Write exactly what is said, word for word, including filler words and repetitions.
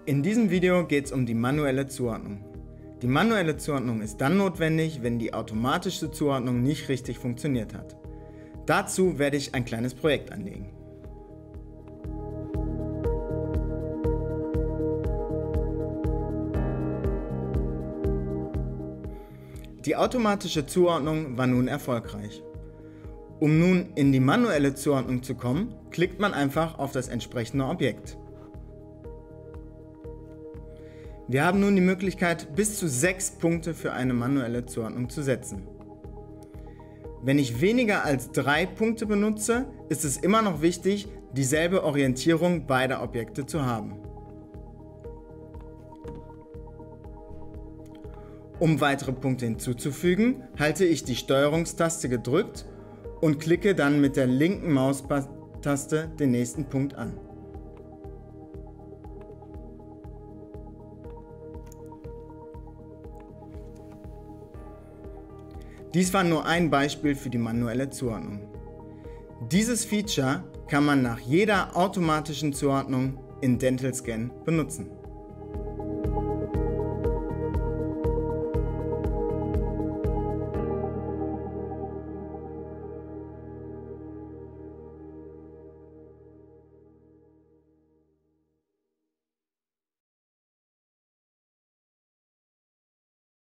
In diesem Video geht es um die manuelle Zuordnung. Die manuelle Zuordnung ist dann notwendig, wenn die automatische Zuordnung nicht richtig funktioniert hat. Dazu werde ich ein kleines Projekt anlegen. Die automatische Zuordnung war nun erfolgreich. Um nun in die manuelle Zuordnung zu kommen, klickt man einfach auf das entsprechende Objekt. Wir haben nun die Möglichkeit, bis zu sechs Punkte für eine manuelle Zuordnung zu setzen. Wenn ich weniger als drei Punkte benutze, ist es immer noch wichtig, dieselbe Orientierung beider Objekte zu haben. Um weitere Punkte hinzuzufügen, halte ich die Steuerungstaste gedrückt und klicke dann mit der linken Maustaste den nächsten Punkt an. Dies war nur ein Beispiel für die manuelle Zuordnung. Dieses Feature kann man nach jeder automatischen Zuordnung in DentalScan benutzen.